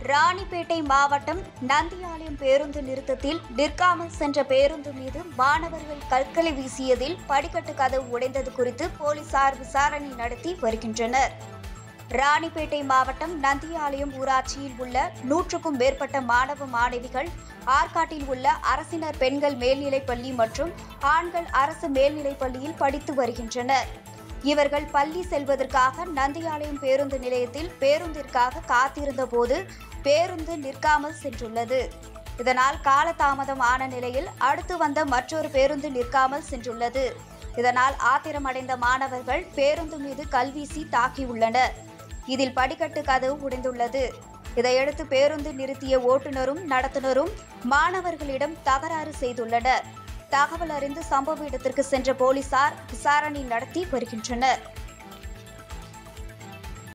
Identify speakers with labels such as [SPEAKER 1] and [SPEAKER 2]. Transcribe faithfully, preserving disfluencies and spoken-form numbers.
[SPEAKER 1] ராணிப்பேட்டை மாவட்டம் நந்தியாலயம் பேருந்து நிறுத்தத்தில் நிற்காமல் சென்ற பேருந்து மீது மாணவர்கள் கற்களை வீசியதில் படிக்கட்டு கதவு உடைந்தது குறித்து போலீசார் விசாரணை நடத்தி வருகின்றனர். ராணிப்பேட்டை மாவட்டம் நந்தியாலயம் ஊராட்சியில் உள்ள நூற்றுக்கும் மேற்பட்ட மாணவ மாணவிகள் ஆற்காட்டில் உள்ள அரசினர் பெண்கள் மேல்நிலைப்பள்ளி மற்றும் ஆண்கள் அரசு மேல்நிலைப்பள்ளியில் படித்து வருகின்றனர். இவர்கள் பள்ளி செல்வதற்காக நந்தியாலயம் பேருந்து நிலையத்தில் பேருந்திற்காக காத்திருந்த போது பேருந்து நிற்காமல் சென்றுள்ளது. இதனால் காலதாமதம் ஆன நிலையில் அடுத்து வந்த மற்றொரு பேருந்து நிற்காமல் சென்றுள்ளது. இதனால் ஆத்திரமடைந்த மாணவர்கள் பேருந்து மீது கல்வீசி தாக்கியுள்ளனர். இதில் படிக்கட்டு கதவு உடைந்துள்ளது. இதையடுத்து பேருந்து நிறுத்திய ஓட்டுநரும் நடத்துனரும் மாணவர்களிடம் தகராறு செய்துள்ளனர். தகவல் அறிந்து சம்பவ இடத்திற்கு சென்ற போலீசார் விசாரணை நடத்தி வருகின்றனர்.